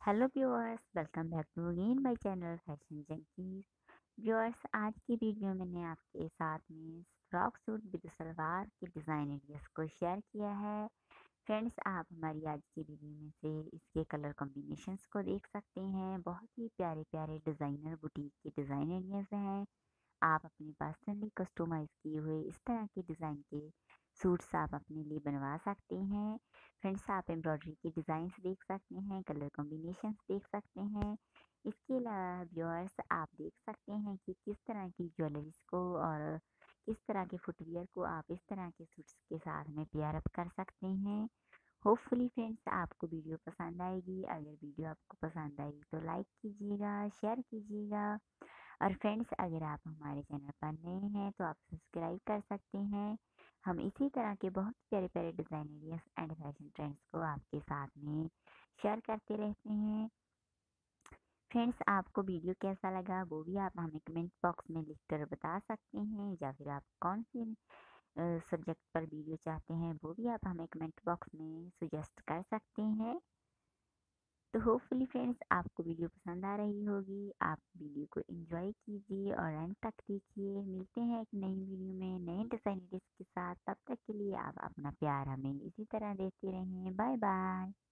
Hello viewers, welcome back to again my channel fashion junkies. Viewers, आज की video में मैंने आपके साथ में फ्रॉक सूट विद सलवार के डिज़ाइन आइडियाज़ को शेयर किया है। फ्रेंड्स, आप हमारी आज की वीडियो में से इसके कलर कॉम्बिनेशंस को देख सकते हैं। बहुत ही प्यारे प्यारे डिज़ाइनर बुटीक के डिज़ाइन आइडियाज़ हैं। आप अपने पर्सनली कस्टमाइज़ किए हुए इस तरह के डिज़ाइन के सूट्स आप अपने लिए बनवा सकते हैं। फ्रेंड्स, आप एम्ब्रॉयडरी के डिज़ाइंस देख सकते हैं, कलर कॉम्बिनेशंस देख सकते हैं। इसके अलावा व्यूअर्स, आप देख सकते हैं कि किस तरह की ज्वेलरीज को और किस तरह के फुटवियर को आप इस तरह के सूट्स के साथ में पेयर अप कर सकते हैं। होपफुली फ्रेंड्स, आपको वीडियो पसंद आएगी। अगर वीडियो आपको पसंद आई तो लाइक कीजिएगा, शेयर कीजिएगा। और फ्रेंड्स, अगर आप हमारे चैनल पर नए हैं तो आप सब्सक्राइब कर सकते हैं। हम इसी तरह के बहुत प्यारे प्यारे design ideas and fashion trends को आपके साथ में शेयर करते रहते हैं। फ्रेंड्स, आपको वीडियो कैसा लगा वो भी आप हमें कमेंट बॉक्स में लिखकर बता सकते हैं, या फिर आप कौन सी सब्जेक्ट पर वीडियो चाहते हैं वो भी आप हमें कमेंट बॉक्स में सुजेस्ट कर सकते हैं। तो होपफुली फ्रेंड्स, आपको वीडियो पसंद आ रही होगी। आप वीडियो को एंजॉय कीजिए और एंड तक देखिए। मिलते हैं एक नई वीडियो में नए डिज़ाइन के साथ। तब तक के लिए आप अपना प्यार हमें इसी तरह देते रहें। Bye bye.